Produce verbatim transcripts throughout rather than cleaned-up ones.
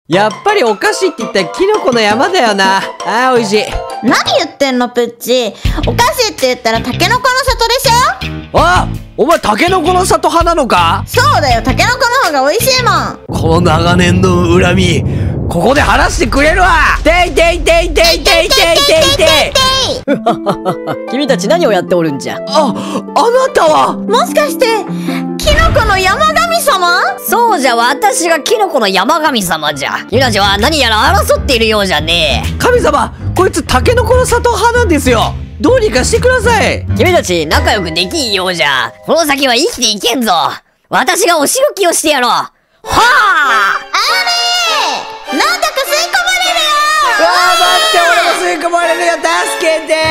やっぱりお菓子って言ったらキノコの山だよな。あー、美味しい。 何言ってんのプッチ。お菓子って言ったらタケノコの里でしょ。 あ、お前タケノコの里派なのか？ そうだよ、タケノコの方が美味しいもん。 この長年の恨み、ここで晴らしてくれるわ。ていていていていていていていてい。 君たち何をやっておるんじゃ。 あ、あなたはもしかしてキノコの山神様？ そうじゃ、私がキノコの山神様じゃ。君たちは何やら争っているようじゃねえ。 神様、こいつタケノコの里派なんですよ。どうにかしてください。 君たち仲良くできんようじゃ。この先は生きていけんぞ。私がお仕置きをしてやろう。はあ、 あれー、なんだか吸い込まれるよ。 うわー、待って、俺も吸い込まれるよ。助けて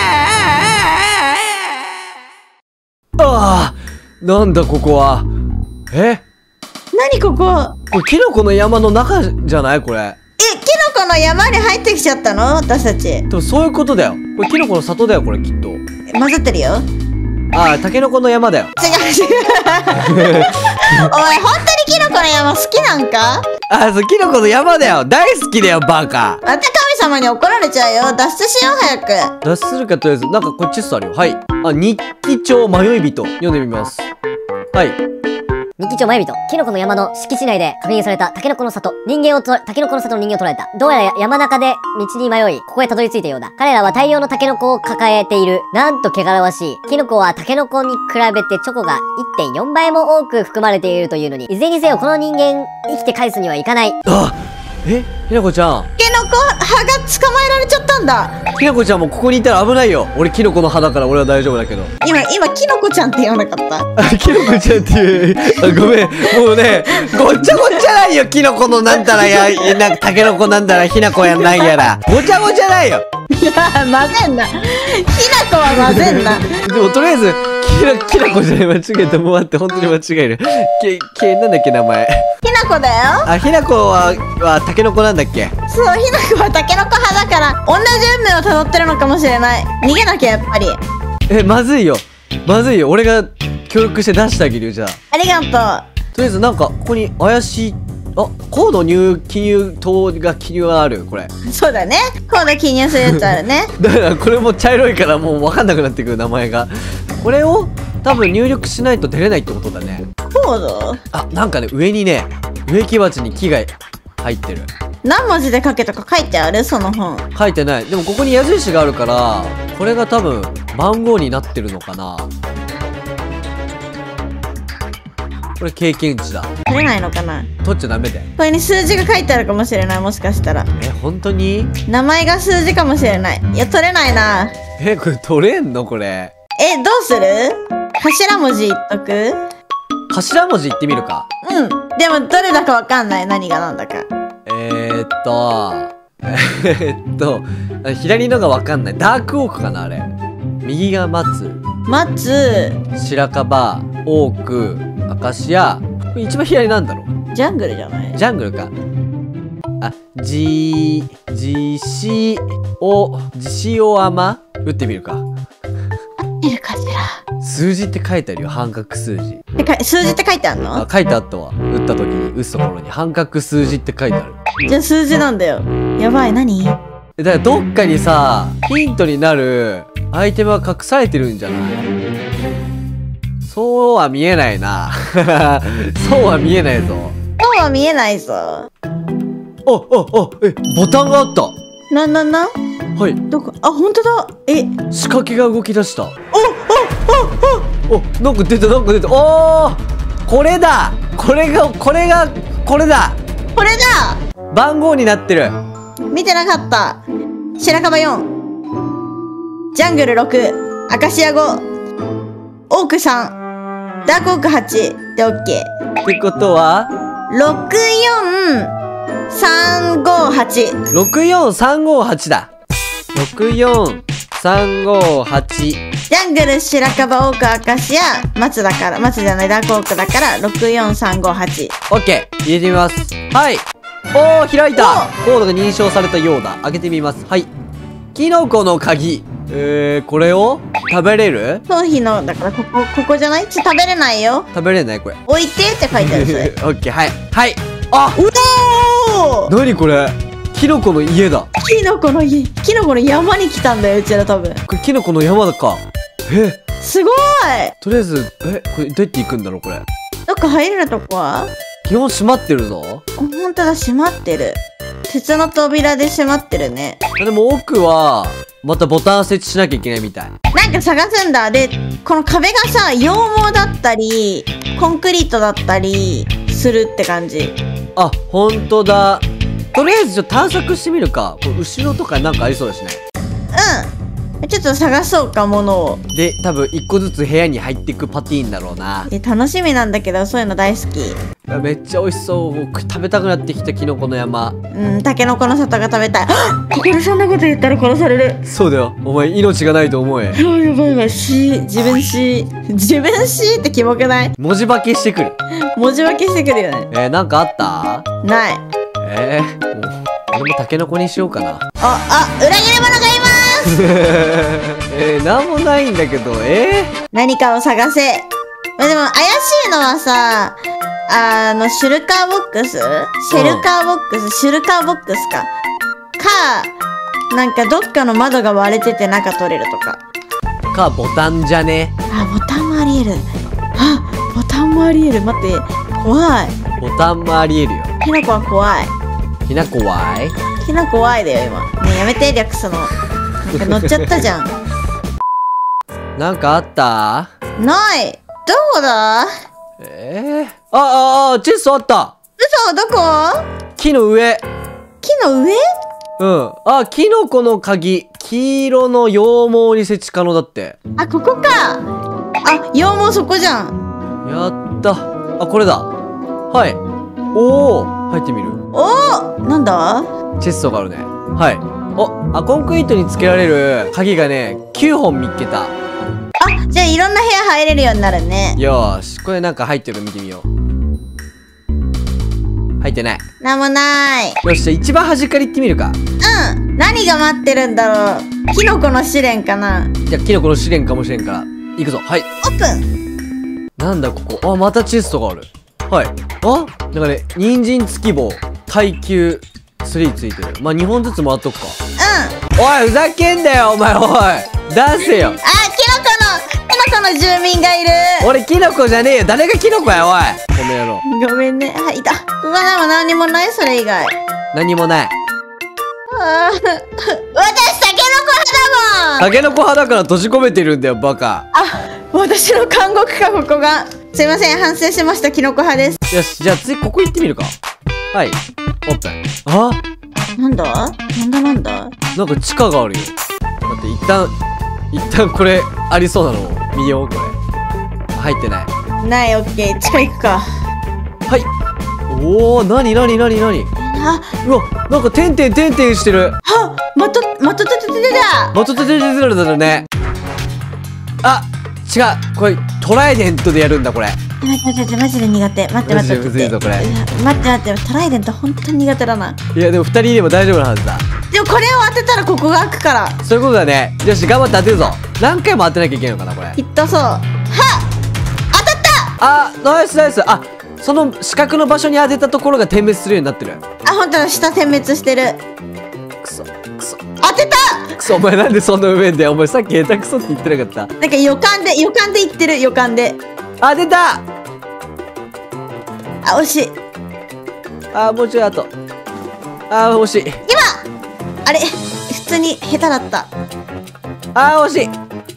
ー。ああ、なんだここは。え、 何ここ？ これキノコの山の中じゃないこれ。 え、キノコの山に入ってきちゃったの？私たち。 でもそういうことだよ。これキノコの里だよ、これきっと。 混ざってるよ。 ああ、タケノコの山だよ。 違う違う。おい、本当にキノコの山好きなんか？ ああ、そう、キノコの山だよ。大好きだよ、バカ。 また神様に怒られちゃうよ。脱出しよう、早く。 脱出するか、とりあえず。なんかこっちストあるよ。はい。あ、日記帳迷い人。読んでみます。はい。 日記帳迷人。キノコの山の敷地内で確認されたタケノコの里。人間をと、タケノコの里の人間を捕らえた。どうやら山中で道に迷い、ここへたどり着いたようだ。彼らは大量のタケノコを抱えている。なんと汚らわしい。キノコはタケノコに比べてチョコが いってんよん 倍も多く含まれているというのに、いずれにせよこの人間、生きて返すにはいかない。 あ、え、ひなこちゃん。 キノコ葉が捕まえられちゃったんだ。 ひなこちゃんもここにいたら危ないよ。俺キノコの葉だから俺は大丈夫だけど。 今、今、キノコちゃんって言わなかった？ あ、キノコちゃんっていう。あ、ごめん。もうね、ごっちゃごちゃないよ。キノコのなんたらや、なんかタケノコなんだら、ひなこやなんやら。ごちゃごちゃないよ。 いや、混ぜんな。ひなこは混ぜんな。 でもとりあえず、きな、きなこじゃない、間違えた。もう待って、本当に間違える。け、け、なんだっけ、名前。 ひなこだよ。 あ、ひなこは、は、タケノコなんだっけ？ そう、ひなこはタケノコ派だから、同じ運命をたどってるのかもしれない。逃げなきゃ、やっぱり。 え、まずいよ。まずいよ。俺が協力して出してあげるよ、じゃあ。 ありがとう。 とりあえず、なんか、ここに怪しい、あ、コード入、記入等が記入がある、これ。 そうだね。コード記入するやつあるね。 だからこれも茶色いからもう分かんなくなってくる、名前が。これを多分入力しないと出れないってことだね。 コード？ あ、なんかね、上にね、植木鉢に木が入ってる。 何文字で書けとか書いてある？その本。 書いてない。でもここに矢印があるから、これが多分番号になってるのかな。これ経験値だ。 取れないのかな？ 取っちゃダメだよ。 これに数字が書いてあるかもしれない、もしかしたら。 え、本当に？ 名前が数字かもしれない。いや、取れないな。 え、これ取れんのこれ。 え、どうする？頭文字言っとく？ 頭文字言ってみるか。 うん。でも、どれだかわかんない。何が何だか。 えーっと、えーっと、左のがわかんない。ダークオークかなあれ。右が松。 松、 白樺、オーク、アカシア。これ一番左なんだろう。 ジャングルじゃない？ ジャングルか。あ、じ、じし、お、じしおあま打ってみるか。 いるかしら。 数字って書いてあるよ。半角数字。 てか、数字って書いてあんの？ あ、書いてあったわ。打った時に、打つところに半角数字って書いてある。 じゃあ数字なんだよ。やばい、何？ だからどっかにさ、ヒントになるアイテムは隠されてるんじゃない？そうは見えないな。そうは見えないぞ。 そうは見えないぞ。 あ、あ、あ、え、ボタンがあった。 な、な、な？ はい。 どこ？あ、ほんとだ。え、 仕掛けが動き出した。 お、お、お、お、 お、なんか出た、なんか出た。おー、これだ。これが、これが、これだ。 これだ。 番号になってる。 見てなかった。白樺よん、ジャングルろく、アカシアご、オークさん、ダークオークはちでオッケー。 ってことはろくよんさんごはち。 ろくよんさんごはちだ。ろくよんさんごはち。 ジャングル、白樺、オーク、アカシア、松だから、松じゃない、ダークオークだから、ろくよんさんごはち。 オッケー、入れてみます。はい。おー、開いた。コードが認証されたようだ。開けてみます。はい。キノコの鍵。えー、これを食べれる？ 頭皮の、だからここ、ここじゃない？ちょ、食べれないよ。 食べれないこれ。 置いてって書いてある、それ。 オッケー、はい。はい。 あ、 おー、 なにこれ、キノコの家だ。 キノコの家、キノコの山に来たんだよ、うちら多分。 これキノコの山だか。え、 すごい。 とりあえず、え、これどうやって行くんだろうこれ。 どっか入れるとこは？ 基本閉まってるぞ。 ほんとだ、閉まってる。鉄の扉で閉まってるね。 でも奥は、またボタン設置しなきゃいけないみたい。 なんか探すんだ。で、この壁がさ、羊毛だったり、コンクリートだったりするって感じ。 あ、ほんとだ。とりあえずちょっと探索してみるか。これ後ろとかなんかありそうだしね。 うん。ちょっと探そうか、ものを。 で、多分一個ずつ部屋に入っていくパティーンだろうな。 え、楽しみなんだけど、そういうの大好き。 めっちゃ美味しそう。食べたくなってきたキノコの山。 うん、タケノコの里が食べたい。ここでそんなこと言ったら殺される。 そうだよ。お前命がないと思え。 やばいやばいやばい。し、自分し、自分しってキモくない？ 文字化けしてくる。 文字化けしてくるよね。 えー、なんかあった？ ない。 えー、もう、俺もタケノコにしようかな。 あ、あ、裏切り者がいます。 えー、なんもないんだけど、えー、 何かを探せ。まあでも怪しいのはさ、あの、シュルカーボックスシェルカーボックス、シュルカーボックスか。か、なんかどっかの窓が割れてて中取れるとか。 か、ボタンじゃね。 あ、ボタンもあり得る。あ、ボタンもあり得る。待って、怖い。 ボタンもあり得るよ。 キノコは怖い。 ひな怖い？ キノコ怖いだよ、今。ねえ、やめて、略すの。なんか乗っちゃったじゃん。 なんかあった？ ない。どこだ？ えー、あ、あ、あ、チェストあった。 嘘、どこ？ 木の上。 木の上？ うん。あ、キノコの鍵。黄色の羊毛に設置可能だって。 あ、ここか。あ、羊毛そこじゃん。 やった。あ、これだ。はい。おお、入ってみる。 おー、なんだ？ チェストがあるね。はい。お、あ、コンクリートにつけられる鍵がね、きゅうほん見っけた。 あ、じゃあいろんな部屋入れるようになるね。 よーし、これなんか入ってるの見てみよう。入ってない。 なんもない。 よし、じゃあ一番端から行ってみるか。 うん。何が待ってるんだろう。キノコの試練かな。 じゃあキノコの試練かもしれんから。行くぞ。はい。 オープン。 なんだここ。あ、またチェストがある。はい。あ、なんかね、人参突き棒、耐久スリーついてる。まあ、にほんずつ回っとくか。 うん。 おい、ふざけんなよ、お前、おい。出せよ。 あ、キノコの、キノコの住民がいる。 俺、キノコじゃねえよ。誰がキノコや、おい。この野郎。 ごめんね。はい、いた。うわ、でも何もない、それ以外。 何もない。 あー私、タケノコ派だもん。 タケノコ派だから閉じ込めてるんだよ、バカ。 あ、私の監獄か、ここが。すいません、反省しました、キノコ派です。 よし、じゃあ次、ここ行ってみるか。はい。オープン。あ、 なんだなんだなんだなんか地下があるよ。待って、一旦、一旦これ、ありそうなのを見よう、これ。入ってない。 ない、オッケー。地下行くか。 はい。おー、なになになになにあ、 うわ、なんかてんてんてんてんしてる。 はまと、まとててててだ。 まとててててるだろね。あ、違う。これ、トライデントでやるんだ、これ。 待って待って、マジで苦手。待って待って。 マジでむずいぞこれうわ待って待って、トライデント本当に苦手だな。 いや、でも二人いれば大丈夫なはずだ。 でもこれを当てたらここが開くから。 そういうことだね。よし、頑張って当てるぞ。何回も当てなきゃいけないのかな、これ。 きっとそう。はっ当たった。 あ、ナイスナイス。あ、その四角の場所に当てたところが点滅するようになってる。 あ、本当だ、下点滅してる。 くそ、くそ、 当てた。 くそ、お前なんでそんな上んだよ。お前さっき下手くそって言ってなかった。 なんか予感で、予感で言ってる、予感で。 あ、出た。 あ、惜しい。 あ、もうちょい後。あ、惜しい。 今あれ普通に下手だった。 あ、惜しい。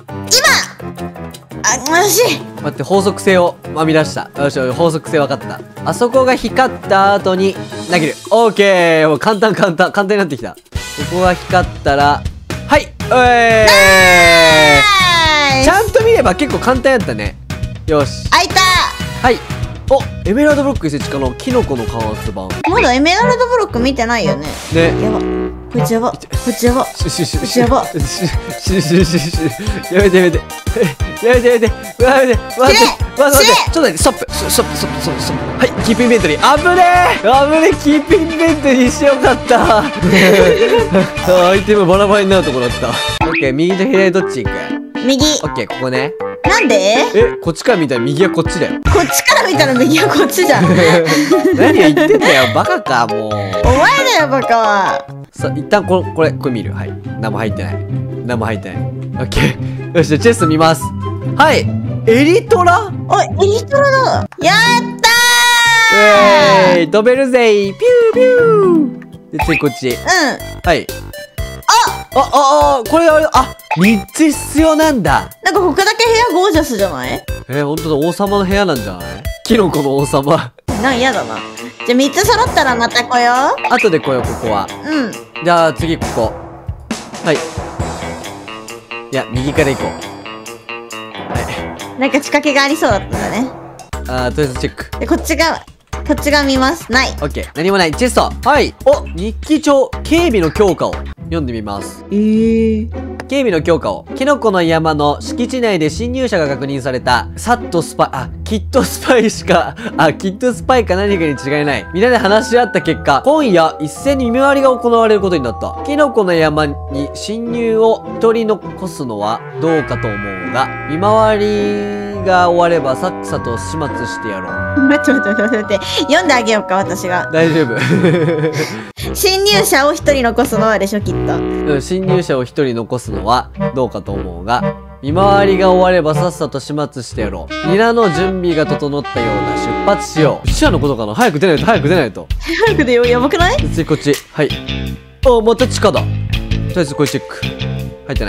あ、惜しい。 待って、法則性を編み出した。よし、法則性分かった。あそこが光った後に投げる。オーケー。もう簡単簡単。簡単になってきた。ここが光ったら、はい。えー、ちゃんと見れば結構簡単やったね。よし。 開いた。 はい。お、エメラルドブロック設置可能。キノコの加圧版。 まだエメラルドブロック見てないよね。 ね。 やば。こいつやば。こいつやば。 しししこいつやば。 ししししししやめてやめて。やめてやめて。やめて。待って。待って待って。ちょっと待って。ストップ。ストップ。ストップ。ストップ。ストップ。はい。キープインベントリー。あぶねえ。あぶねえ。キープインベントリーしてよかった。アイテムバラバラになるとこだった。オッケー。右と左どっち行く？ 右。 オッケー。ここね。 なんで？ え、こっちから見たら右はこっちだよ。 こっちから見たら右はこっちじゃん。お前何言ってんだよ、バカか、もう。 だよ、バカは。 さ、一旦これ、これ、これ見る。はい。何も入ってない。何も入ってない。オッケー。よし、じゃあチェス見ます。はい。エリトラ？ おい、エリトラだ。やったー。えー、飛べるぜー。ピューピュー。で、次こっち。 ー。うん。 はい。ああ、あ、あ、これあれ、あ、みっつ必要なんだ。 なんかここだけ部屋ゴージャスじゃない？ えー、ほんとだ、王様の部屋なんじゃない？キノコの王様。 なん、嫌だな。じゃあみっつ揃ったらまた来よ後で来よう、ここは。 う。うん。 じゃあ次、ここ。はい。いや、右から行こう。はい。 なんか仕掛けがありそうだったんだね。 あー、とりあえずチェック。 で、こっち側、こっち側見ます。ない。 オッケー。何もない。チェスト。はい。お、日記帳。警備の強化を読んでみます。 えー。 警備の強化を。キノコの山の敷地内で侵入者が確認された。さっとスパイ、あ、きっとスパイしか、あ、きっとスパイか何かに違いない。みんなで話し合った結果、今夜一斉に見回りが行われることになった。キノコの山に侵入を一人残すのはどうかと思うが、見回りが終わればさっさと始末してやろう。 待って待って待って待って。読んであげようか、私が。 大丈夫。 侵入者を一人残すのはでしょ、きっと。 うん、侵入者を一人残すのはどうかと思うが、見回りが終わればさっさと始末してやろう。皆の準備が整ったような出発しよう。死者のことかな？早く出ないと、早く出ないと。 早くでよ、やばくない？ 次こっち。はい。あ、また地下だ。とりあえずこれチェック。入ってない。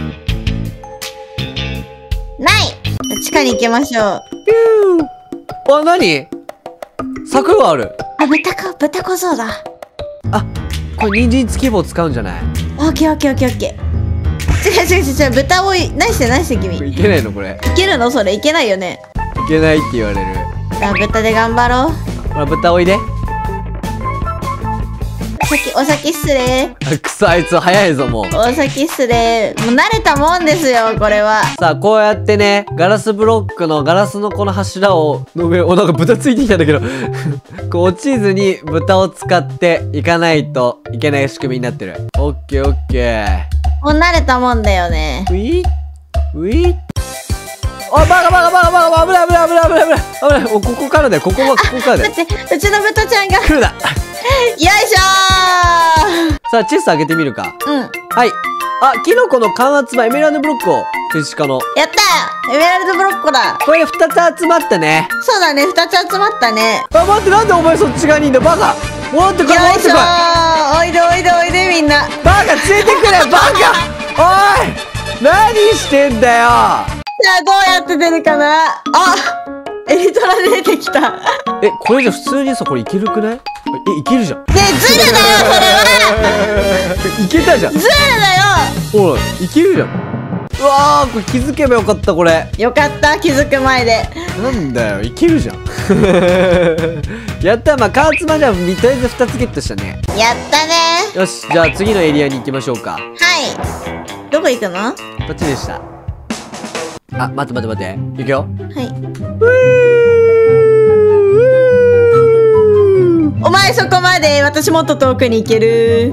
ない。地下に行きましょう。 ピュー。あ、なに？柵がある。 あ、豚か、豚小僧だ。 あ、これ人参突き棒使うんじゃない？ オッケーオッケーオッケーオッケー。違う違う違う、豚をい、何して何して君。いいけないのこれ。 けるのそれ、いけないよね。 いけないって言われる。 じゃあ豚で頑張ろう。 ほら、豚おいで。 お先、お先失礼。 あ、くそ、あいつ早いぞ、もう。 お先失礼。もう慣れたもんですよ、これは。 さあ、こうやってね、ガラスブロックのガラスのこの柱を、の上、お、なんか豚ついてきたんだけど、こう落ちずに豚を使っていかないといけない仕組みになってる。オッケーオッケー。 もう慣れたもんだよね。 ウィッウィッあ、バカバカバカバカバカ危ない危ない危ない危ない危ない危ない。お、ここからだよ、ここはここからだよ。 待って、うちの豚ちゃんが。よいし来るな。 ょさあ、チェス開けてみるか。 ー。うん。 はい。あ、キノコの感圧板エメラルドブロックを手近の。 やったー、エメラルドブロッコだ。 これでふたつ集まったね。 そうだね、二つ集まったね。 あ、待って、なんでお前そっち側にいんだ、バカ。戻ってこい、 よいしょ戻ってこい。 ー。おいでおいでおいでみんな。 バカ、連れてくれ、バカ。おい、何してんだよ。 さあ、どうやって出るかな。あ、エリトラで出てきた。ねえ、これじゃ普通にさ、これいけるくない？え、いけるじゃん。 え、ズルだよ、それは。 いけたじゃん。 ズルだよ。 ほら、いけるじゃん。うわー、これ気づけばよかった、これ。 よかった、気づく前で。 なんだよ、いけるじゃん。やった、まあ、カーツマじゃん、とりあえずふたつゲットしたね。 やったね。 よし、じゃあ次のエリアに行きましょうか。 はい。どこ行くの？はこっちでした。あ、待って待って待って。行くよ。 い。お前そこまで、私もっと遠くに行ける。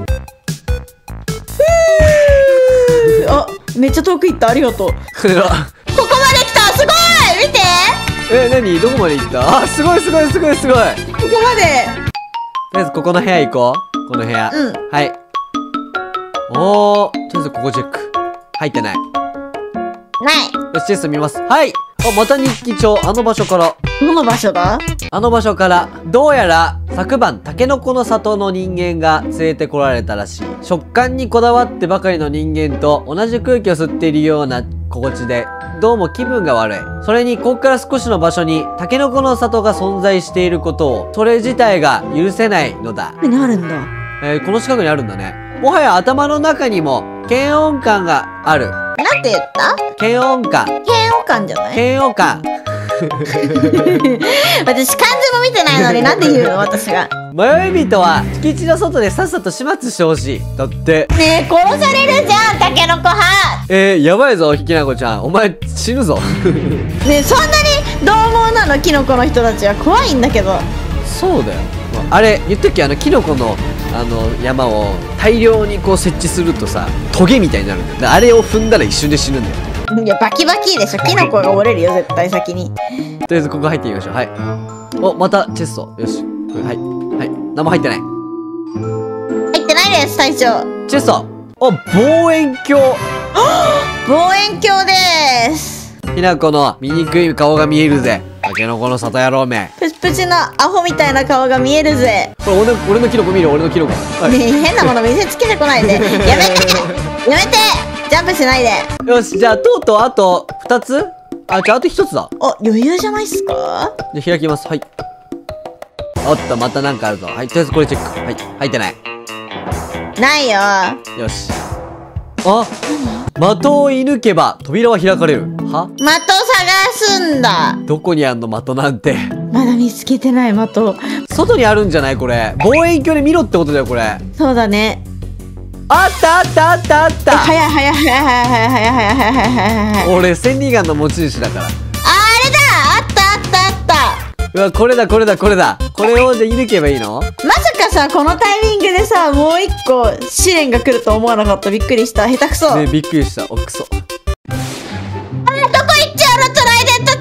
あ、めっちゃ遠く行った、ありがとう。ここまで来た、すごい見て。 え、なにどこまで行った？あ、すごいすごいすごいすごい。 ここまで。 とりあえずここの部屋行こう。この部屋。 うん。 はい。おー、とりあえずここチェック。入ってない。 ない。 よし、チェスト見ます。はい。あ、また日記帳。あの場所から。 どの場所だ？ あの場所から、どうやら昨晩タケノコの里の人間が連れてこられたらしい。食感にこだわってばかりの人間と同じ空気を吸っているような心地で、どうも気分が悪い。それにここから少しの場所にタケノコの里が存在していることを、それ自体が許せないのだ。 何あるんだ？ えー、この近くにあるんだね。もはや頭の中にも嫌悪感がある。 なんて言った？ 嫌悪感。 嫌悪感じゃない？ 嫌悪感。 私漢字も見てないのになんで言うの私が。 迷い人は敷地の外でさっさと始末してほしい。だって。 ねえ、殺されるじゃん、タケノコ派。 えー、やばいぞ、ひきなこちゃん。お前死ぬぞ。 ねえ、そんなに獰猛なの、キノコの人たちは。怖いんだけど。 そうだよ。あれ、言ったっけ、あの、キノコの、あの、山を大量にこう設置するとさ、トゲみたいになるんだよ。であれを踏んだら一瞬で死ぬんだよ。 いやバキバキでしょ。キノコが折れるよ絶対先に。 とりあえずここ入ってみましょう。はい。お、またチェスト。よし。これはい。はい。何も入ってない。 入ってないです隊長。 チェスト。お、望遠鏡。 望遠鏡です。 ひなこの醜い顔が見えるぜ。たけのこの里野郎め。 プチプチのアホみたいな顔が見えるぜ。 これ俺の、俺のキノコ見る、俺のキノコ。はい、 ねえ、変なもの見せつけてこないで。やめてやめてジャンプしないで。 よし、じゃあ、とうとうあとふたつあ、じゃあ、あとひとつだ。 お、余裕じゃないっすか。 じゃあ、開きます。はい。おっと、またなんかあるぞ。はい、とりあえずこれチェック。はい、入ってない。 ないよ。 よし。あ、的を射抜けば扉は開かれる。は？ 的探すんだ。 どこにあんの的なんて。 まだ見つけてない的。 外にあるんじゃないこれ。望遠鏡で見ろってことだよ、これ。 そうだね。 あったあったあったあった早い早い早い早い早い早い早い早い早い早い。 俺、千里眼の持ち主だから。 あれだあったあったあった。 うわ、これだこれだこれだ。これをで射抜けばいいの？ まさかさ、このタイミングでさ、もう一個試練が来ると思わなかった。びっくりした。下手くそ。 ね、びっくりした。おくそ。 あ、どこ行っちゃうのトライ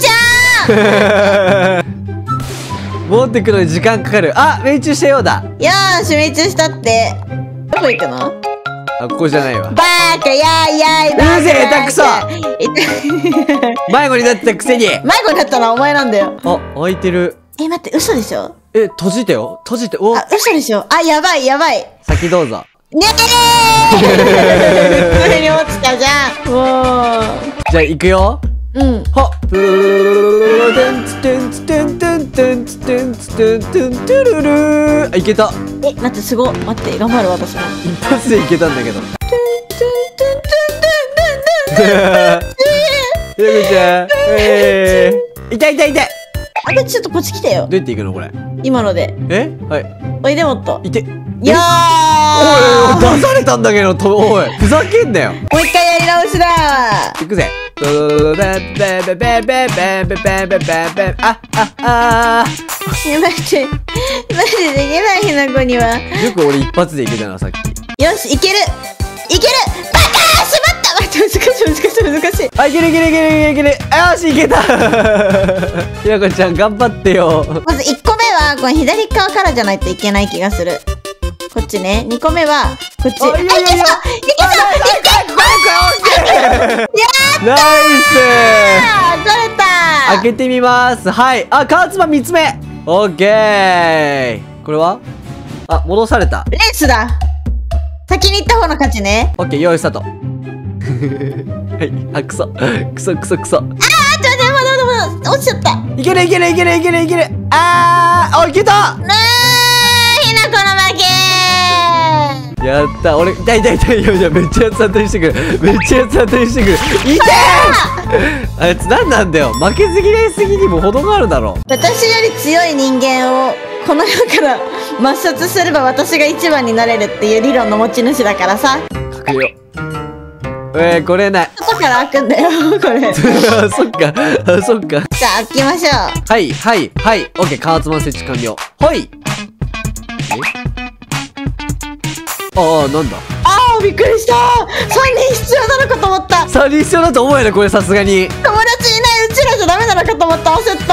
デントちゃん。 持ってくのに時間かかる。あ、命中したようだ。 よーし、命中したって。どこ行くの？ あ、ここじゃないわ。 バーカやいやい。 うるせえ、下手くそ。迷子になってたくせに。 迷子になったのはお前なんだよ。 あ、開いてる。 え、待って、嘘でしょ？ え、閉じてよ。閉じて。お、 あ、嘘でしょ？あ、やばいやばい。 先どうぞ。 ねえ普通に落ちたじゃん。もう。 じゃあ、行くよ。 うん。 はっ。プルルルルンツテンツテンテンテンツテンツテンテントゥルルー。あ、いけた。 え、待って、すご。待って、頑張る私も。 一発でいけたんだけど。ひなこちゃん。えー。痛い痛い痛い。 あ、こっちちょっとこっち来てよ。 どうやって行くのこれ。 今ので。 え、はい。 おいでもっと。 いて。 いやー。 おい、出されたんだけど、と、おい、ふざけんなよ。 もう一回やり直しだ。 行くぜ。あ、あ、あいや、待って。マジでできないひなこには。 よく俺一発でいけたな、さっき。 よし、いけるいけるバカーしまった。待って、難しい難しい難しい。 あ、いけるいけるいけるいけるいける。あ、よし、いけた。ひなこちゃん、頑張ってよ。 まずいっこめは、この左側からじゃないといけない気がする。こっちね。にこめは、こっち。あ、いけたいけたいけた。 ナイス。 あー、取れた。 開けてみます。はい。あ、カーツマンみっつめ。オッケー。これはあ、戻された。 レースだ。先に行った方の勝ちね。 オッケー、用意スタート。はい。あ、くそ。くそくそくそ。 あー、ちょっと待って、まだまだ落ちちゃった。 いけるいけるいけるいけるいける。あー、お、いけた。 なー、ひなこの負けー。 やった。俺、痛い痛い痛いよ。じゃあめっちゃ八つ当たりしてくる。めっちゃ八つ当たりしてくる。痛い。あいつ何なんだよ。負けず嫌いすぎにも程があるだろ。 私より強い人間をこの世から抹殺すれば私が一番になれるっていう理論の持ち主だからさ。 隠れよ。えー、これない。 外から開くんだよこれ。じあ、そっか。あ、そっか。 ゃあ開きましょう。 はい、はい、はい。オッケー、加圧マン設置完了。ほい。ああ、なんだ。 ああ、びっくりした。さんにん必要なのかと思った。 さんにん必要だと思うよね、これさすがに。 友達いないうちらじゃダメなのかと思った。焦った。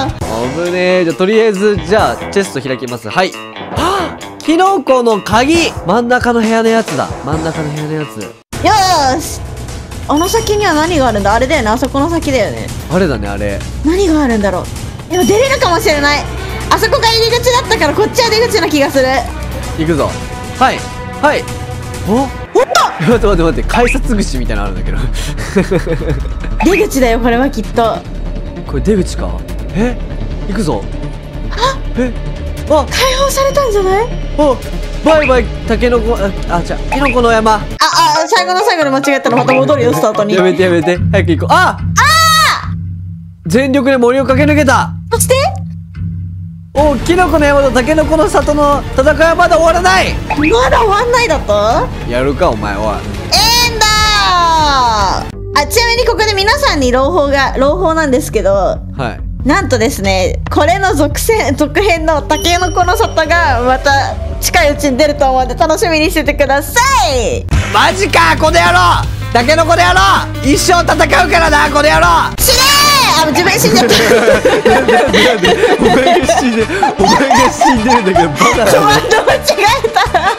危ねえ。じゃあ、とりあえず、じゃあ、チェスト開きます。はい。はぁ、キノコの鍵。真ん中の部屋のやつだ。真ん中の部屋のやつ。 よーし。あの先には何があるんだ。あれだよね。あそこの先だよね。 あれだね、あれ。 何があるんだろう。でも出れるかもしれない。あそこが入り口だったからこっちは出口な気がする。 行くぞ。はい。はい。おおっと待って待って待って。改札口みたいなのあるんだけど。 出口だよ、これはきっと。 これ出口か。え、行くぞ。え、あ、 解放されたんじゃない？ あ、バイバイ、タケノコ、あ、あ、じゃあ、キノコの山。 あ、あ、最後の最後で間違えたらまた戻るよ、スタートに。 やめてやめて。早く行こう。ああ全力で森を駆け抜けた。 そしてお、キノコの山とタケノコの里の戦いはまだ終わらない。 まだ終わんないだと？ やるか、お前、おい。 えーんだー。あ、ちなみにここで皆さんに朗報が、朗報なんですけど、 はい。 なんとですね、これの続編、続編のタケノコの里がまた近いうちに出ると思うんで楽しみにしててください。 マジか、この野郎。 タケノコでやろう。一生戦うからなこの野郎。 死ねー。あ、自分死んじゃったお前が死んでお前が死んでるんだけどバカだね。 コマンド間違えた